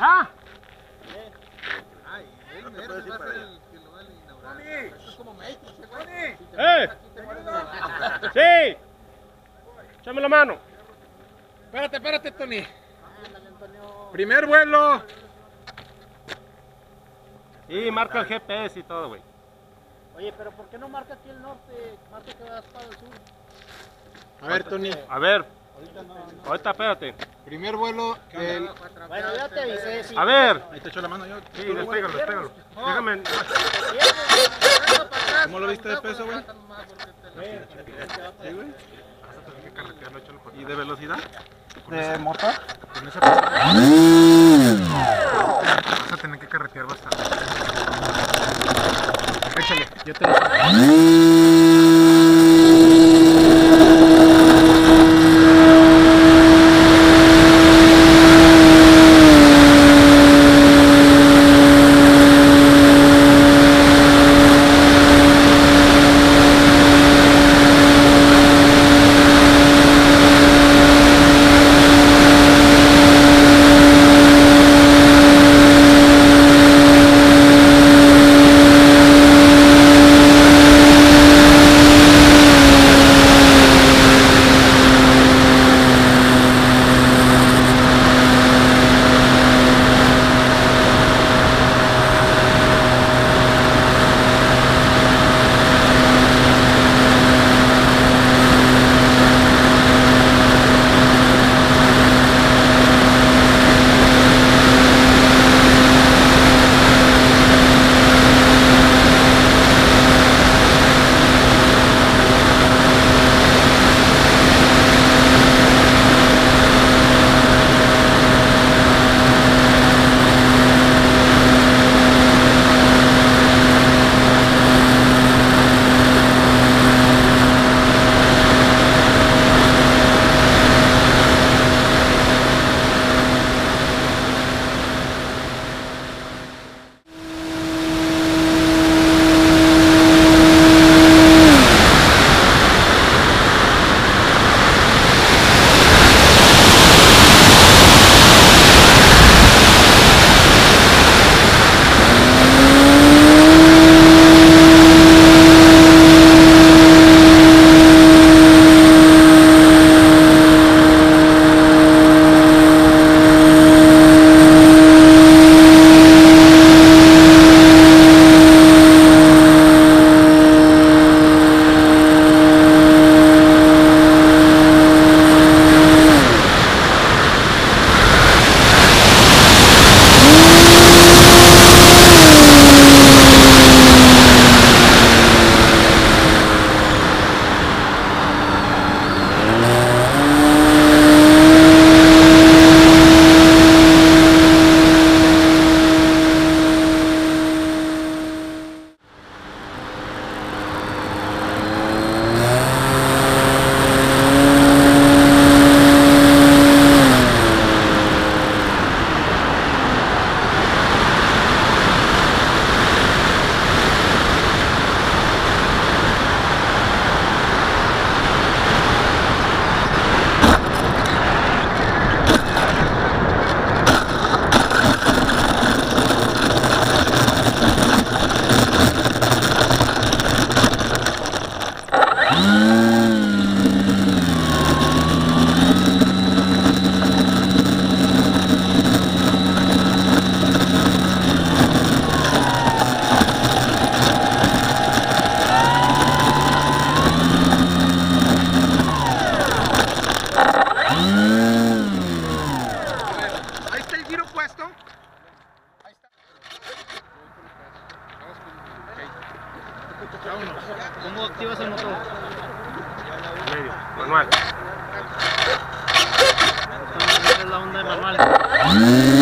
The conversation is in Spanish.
¿Ya? ¡Sí! ¡Échame la mano! Espérate, Tony. Primer vuelo. Sí, marca el GPS y todo, güey. Oye, pero ¿por qué no marca aquí el norte? Marca que vas para el sur. A ver, Tony. A ver, Ahorita no. ahorita espérate. Primer vuelo. Bueno, ya te avisé. Sí. A ver. Ahí te echó la mano yo. Sí, despégalo. Déjame. ¿Cómo lo viste de peso, güey? Sí, güey. ¿Y de velocidad? ¿De motor? Vas a tener que carretear bastante. Échale, yo te ¿Cómo activas el motor? Medio, manual. Esta es la onda de manual.